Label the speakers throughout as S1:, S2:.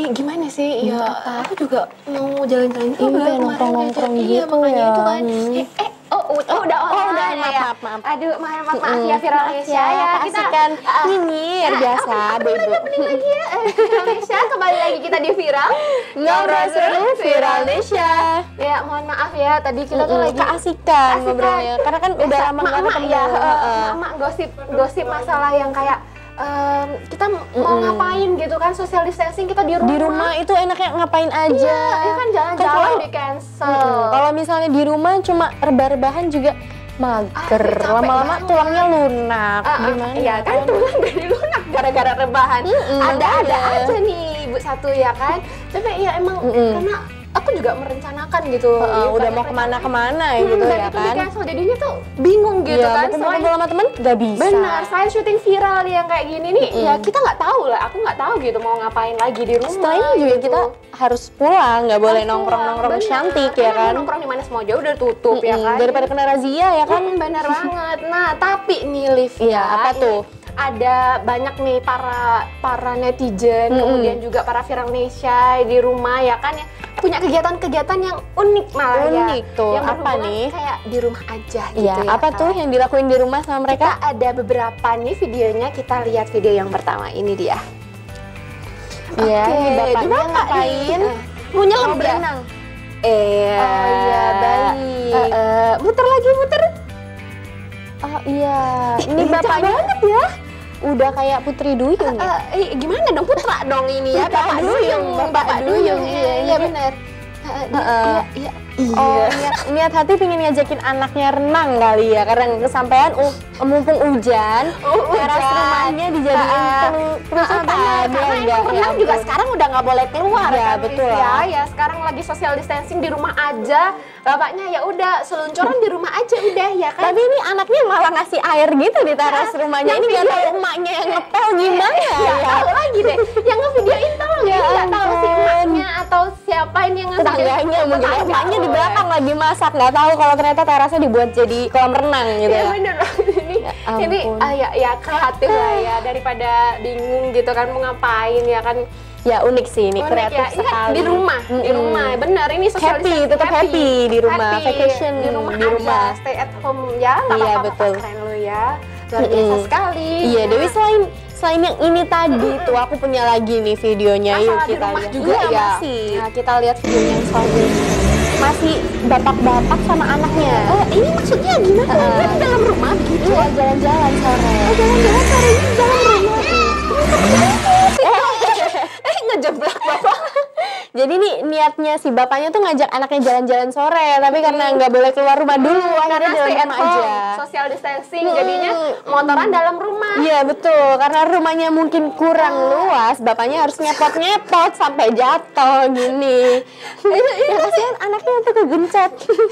S1: gimana sih? Ya, aku juga mau jalan-jalan
S2: juga nongkrong-nongkrong gitu.
S1: Iya, makanya itu kan. Udah online ya.
S2: Maaf.
S1: Aduh, maaf ya Viralnesia ya.
S2: Kita kan nyinyir biasa, Bebo.
S1: Bener lagi ya. Viralnesia kembali lagi kita di Viral.
S2: Ngobrol seru Viralnesia.
S1: Ya, mohon maaf ya, tadi kita tuh lagi
S2: keasikan ngobrolnya. Karena kan udah lama banget ketemu.
S1: Ya, Mama gosip masalah yang kayak kita mau ngapain gitu kan, social distancing kita di rumah.
S2: Di rumah itu enaknya ngapain aja.
S1: Iya kan jalan-jalan di cancel.
S2: Kalau misalnya di rumah cuma rebah-rebahan juga mager. Lama-lama tulangnya lunak. Gimana?
S1: Iya kan tulang jadi lunak gara-gara rebahan. Ada aja nih ibu satu ya kan. Tapi ya emang karena aku juga merencanakan gitu.
S2: Udah mau kemana-kemana gitu ya kan.
S1: Cancel jadinya tuh bingung gitu kan.
S2: Selain sama temen nggak bisa.
S1: Benar, selain syuting viral yang kayak gini nih, ya kita nggak tahu lah. Aku nggak tahu gitu mau ngapain lagi di rumah.
S2: Setelah juga kita harus pulang, nggak boleh nongkrong-nongkrong cantik ya kan.
S1: Nongkrong di mana semua jauh udah tutup ya kan.
S2: Daripada kena razia ya kan.
S1: Benar banget. Nah, tapi nih Liv,
S2: apa tuh?
S1: Ada banyak nih para netizen, kemudian juga para Viralnesia di rumah ya kan, ya punya kegiatan-kegiatan yang unik malah
S2: unik tuh.
S1: Yang
S2: apa nih?
S1: Kayak di rumah aja gitu
S2: ya. Apa
S1: kan?
S2: tuh yang dilakuin di rumah sama mereka?
S1: Kita ada beberapa nih videonya, kita lihat video yang pertama ini dia.
S2: Iya, bapaknya ngapain?
S1: Mau nyelam
S2: berenang.
S1: Iya, baik. Muter.
S2: Oh iya, ini bapaknya
S1: banget ya.
S2: Udah kayak Putri Duyung ya?
S1: Gimana dong, putra dong ini ya. Bapak Duyung. Iya benar.
S2: Niat hati pengen ngajakin anaknya renang kali ya, karena kesampaian mumpung hujan, teras rumahnya dijadiin perusahaan.
S1: Karena renang juga sekarang udah nggak boleh keluar
S2: ya,
S1: kan,
S2: betul
S1: ya sekarang lagi social distancing di rumah aja. Bapaknya ya udah seluncuran di rumah aja udah ya kan.
S2: Tapi ini anaknya malah ngasih air gitu di teras rumahnya. Ini nggak tahu emaknya yang ngepel gimana ya.
S1: Tahu lagi deh. Yang ngevideoin tolong ya, nggak tahu si emaknya atau siapa ini yang
S2: tetangganya mungkin emaknya di belakang lagi masak, nggak tahu kalau ternyata terasnya dibuat jadi kolam renang gitu ya.
S1: Bener ini ya kreatif lah ya, daripada bingung gitu kan mau ngapain ya kan.
S2: Ya unik sih, ini kreatif
S1: ya.
S2: sekali.
S1: Di rumah, bener ini social
S2: happy, tetap happy di rumah, vacation
S1: di rumah, stay at home ya, nggak apa-apa,
S2: betul.
S1: Keren lo ya, luar biasa sekali.
S2: Iya, Dewi selain yang ini tadi tuh aku punya lagi nih videonya, yuk kita lihat
S1: juga ya.
S2: Masih. Nah, kita lihat videonya yang selanjutnya. Masih bapak-bapak sama anaknya.
S1: Ini maksudnya gimana? Kan di dalam rumah gitu.
S2: Iya, jalan-jalan sore.
S1: Jalan-jalan sore ini dalam rumah. Ngejeblak bapak.
S2: Jadi nih niatnya si bapaknya tuh ngajak anaknya jalan-jalan sore, tapi karena nggak boleh keluar rumah dulu, akhirnya di rumah aja.
S1: Social distancing, jadinya motoran dalam rumah.
S2: Iya betul, karena rumahnya mungkin kurang luas, bapaknya harus nyepot-nyepot sampai jatuh gini. Ya kasihan anaknya tuh kegencet.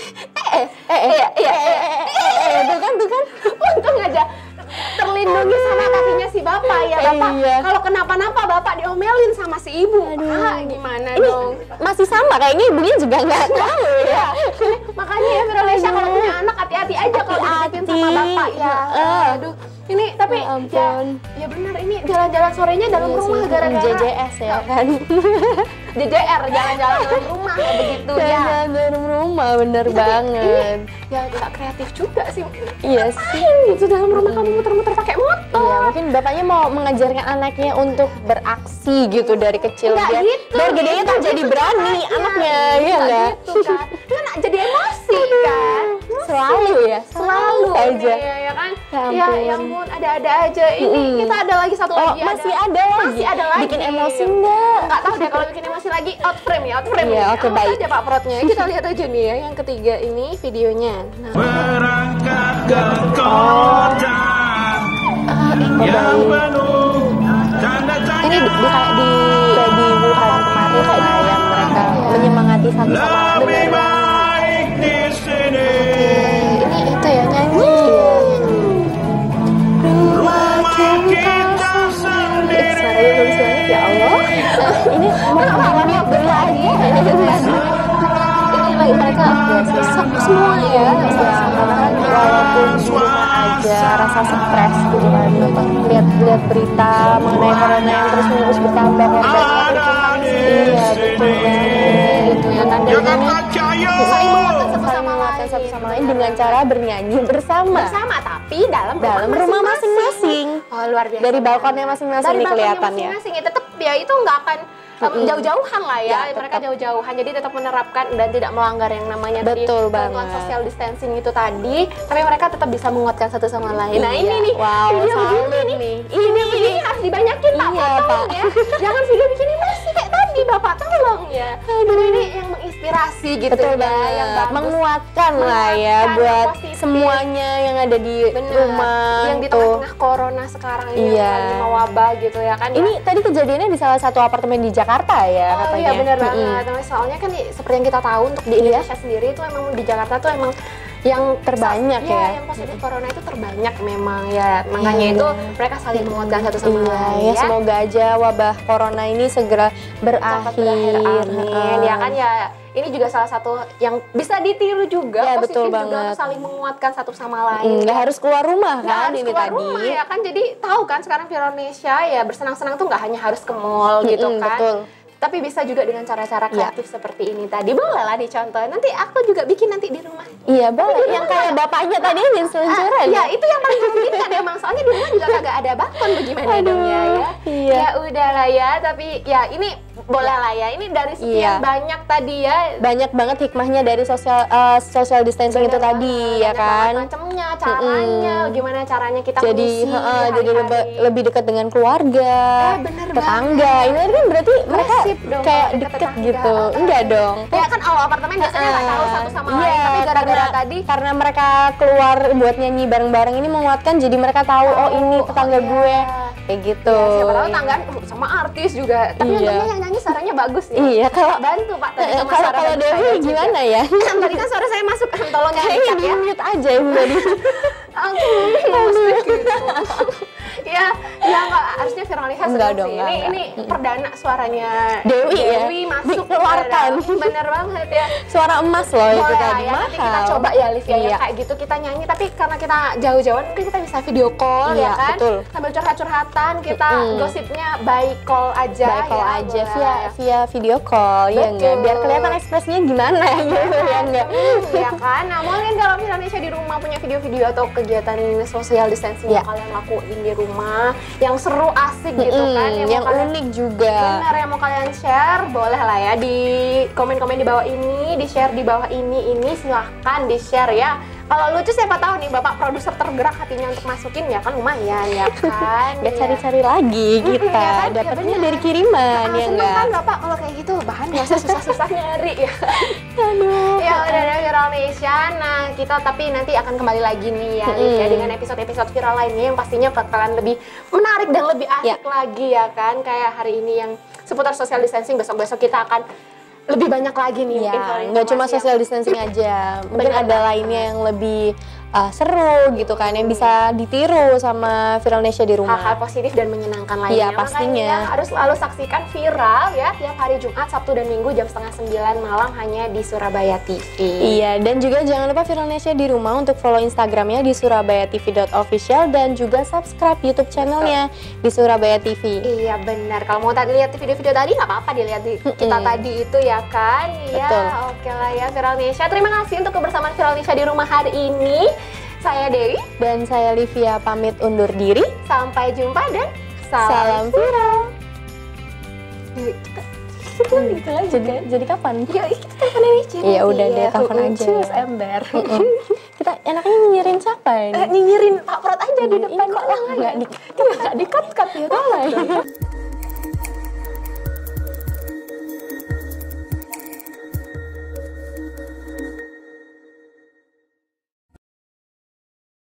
S2: Tuh kan.
S1: Untung aja terlindungi sama kakinya si bapak ya. Bapak kalau kenapa-napa bapak diomelin sama si ibu. Gimana
S2: ini
S1: dong?
S2: Masih sama kayaknya ibunya juga nggak tahu ya.
S1: Makanya ya Viralnesia kalau punya anak hati-hati aja kalau dititipin sama bapak ya. Aduh, ini tapi ya benar, ini jalan-jalan sorenya dalam rumah gara-gara
S2: JJS ya kan.
S1: JJR, jalan-jalan dalam rumah ya begitu ya.
S2: Jalan dalam rumah, bener banget.
S1: Ya nggak kreatif juga sih.
S2: Iya sih.
S1: Itu dalam rumah kamu muter-muter pakai motor.
S2: Iya, mungkin bapaknya mau mengajarkan anaknya untuk beraksi gitu dari kecil. Biar gedenya tuh jadi berani anaknya, ya enggak?
S1: Gitu kan. Kan jadi emosi kan.
S2: Selalu aja.
S1: Ya kan? Ya ampun, ada-ada aja. Ini kita ada lagi satu lagi.
S2: Masih ada lagi. Bikin emosi enggak?
S1: Enggak tahu deh kalau bikin emosi lagi. Out frame ya.
S2: Iya, oke, baik.
S1: Aja Pak Protnya. Kita lihat aja nih ya yang ketiga ini videonya.
S3: Berangkat ke kota yang penuh tanda-tanda.
S2: Ini kayak di Wuhan kemarin kayak yang mereka menyemangati satu sama lain.
S3: Baik di sini.
S1: Ini itu ya nyanyi.
S3: Rumah kita sendiri.
S2: Suaranya bagus banget ya Allah. Ini mau berlari.
S1: Ini lagi mereka semua ya.
S2: Karena kan walaupun di rumah aja rasa stres gitu kan, lihat berita mengenai corona yang terus bertambah korbannya. lain dengan cara bernyanyi bersama.
S1: Tapi dalam
S2: rumah masing-masing.
S1: Oh, luar biasa.
S2: Dari balkonnya masing-masing nih kelihatannya.
S1: Masing-masing ya, tetap ya itu nggak akan jauh-jauhan lah ya, mereka jauh-jauhan, jadi tetap menerapkan dan tidak melanggar yang namanya ketentuan social distancing itu tadi, tapi mereka tetap bisa menguatkan satu sama lain. Nah ini nih, video begini nih, ini harus dibanyakin Pak, ya. Jangan video begini masih kayak tadi Bapak, tolong ya. Ini yang menginspirasi gitu ya, yang bagus,
S2: menguatkan lah ya buat semuanya yang ada di rumah,
S1: yang di tengah corona sekarang ini, yang lagi mewabah gitu ya kan.
S2: Ini tadi kejadiannya di salah satu apartemen di Jakarta ya katanya.
S1: Iya benar banget. Soalnya kan seperti yang kita tahu untuk di Indonesia sendiri itu emang di Jakarta tuh emang yang
S2: terbanyak ya.
S1: Yang positif corona itu terbanyak memang ya. Makanya itu mereka saling menguatkan satu sama lain.
S2: Ya, semoga aja wabah corona ini segera berakhir.
S1: Amin. Ya kan ya. Ini juga salah satu yang bisa ditiru juga,
S2: ya,
S1: positif
S2: betul
S1: juga
S2: banget.
S1: untuk saling menguatkan satu sama lain.
S2: Nggak harus keluar rumah kan ini tadi.
S1: Rumah, ya kan, jadi tahu kan sekarang di Indonesia ya bersenang-senang tuh nggak hanya harus ke mall gitu kan.
S2: Betul.
S1: Tapi bisa juga dengan cara-cara kreatif seperti ini tadi. Boleh lah dicontoh. Nanti aku juga bikin nanti di rumah.
S2: Iya boleh. Yang kayak bapaknya tadi yang seluncuran.
S1: Ya itu yang paling memungkinkan emang. Soalnya di rumah juga kagak ada balkon, bagaimana dong ya. Ya udahlah ya. Tapi ya ini boleh lah ya. Ini dari sekian banyak tadi ya. Banyak
S2: banget hikmahnya dari social distancing itu tadi ya kan.
S1: Macamnya, caranya, gimana caranya kita
S2: jadi lebih dekat dengan keluarga, tetangga. Ini kan berarti mereka kayak deket gitu. Enggak dong.
S1: Ya kan kalau apartemen biasanya nggak tahu satu sama lain, tapi gara-gara tadi
S2: karena mereka keluar buat nyanyi bareng-bareng ini menguatkan, jadi mereka tahu oh ini tetangga gue kayak gitu.
S1: Ya, siapa tahu tangga sama artis juga. Tapi untungnya yang nyanyi suaranya bagus ya.
S2: Iya, kalau
S1: bantu Pak tadi sama
S2: kalau Dewi gimana ya?
S1: Tadi kan suara saya masuk, tolong jangan
S2: ya. Mute aja Ibu tadi.
S1: Ya nggak, harusnya Viralisasi
S2: enggak dong,
S1: ini perdana suaranya
S2: Dewi
S1: masuk
S2: dikeluarkan.
S1: Bener banget ya,
S2: suara emas loh itu tadi.
S1: Ya, nanti kita coba ya Liv ya, kayak gitu kita nyanyi, tapi karena kita jauh-jauhan mungkin kita bisa video call ya kan, sambil curhat-curhatan kita gosipnya by call aja,
S2: via video call. Ya enggak, biar kelihatan ekspresinya gimana gitu ya enggak.
S1: Ya kan, nah mungkin kalau Indonesia di rumah punya video-video atau kegiatan social distancing yang kalian lakuin di rumah yang seru, asik gitu kan,
S2: yang unik juga.
S1: Benar, yang mau kalian share boleh lah ya di komen-komen di bawah ini, di share di bawah ini silahkan di share ya. Kalau lucu siapa tahu nih Bapak produser tergerak hatinya untuk masukin ya kan, lumayan ya kan.
S2: Gak cari-cari lagi kita, dapatnya dari kiriman ya enggak.
S1: Kan Bapak kalau kayak gitu bahan nggak usah susah-susah nyari ya. Aduh. Ya udah Viral Nation. Nah kita tapi nanti akan kembali lagi nih ya dengan episode-episode viral lainnya yang pastinya bakalan lebih menarik dan lebih asik lagi ya kan. Kayak hari ini yang seputar social distancing, besok-besok kita akan lebih banyak lagi nih
S2: ya, nggak cuma social distancing aja, mungkin ada lainnya yang lebih seru gitu kan, yang bisa ditiru sama Viralnesia di rumah.
S1: Hal-hal positif dan menyenangkan lainnya.
S2: Iya pastinya.
S1: Makanya harus selalu saksikan Viral ya tiap hari Jumat, Sabtu dan Minggu jam 8:30 malam hanya di Surabaya TV.
S2: Iya, dan juga jangan lupa Viralnesia di rumah untuk follow Instagramnya di surabayatv.official dan juga subscribe YouTube channelnya di Surabaya TV.
S1: Iya benar. Kalau mau lihat video-video tadi nggak apa-apa dilihat di kita tadi itu ya kan. Iya. Oke lah ya Viralnesia. Terima kasih untuk kebersamaan Viralnesia di rumah hari ini. Saya Dewi
S2: dan saya Livia pamit undur diri.
S1: Sampai jumpa dan
S2: salam viral.
S1: Kita gitu aja kan?
S2: Jadi kapan?
S1: Ya kita telepon aja.
S2: Iya udah deh, telepon aja.
S1: Cus ember.
S2: Kita enaknya nyinyirin siapa ini?
S1: Nyinyirin Pak Prot aja di depan.
S2: Kok lah nggak di-cut ya.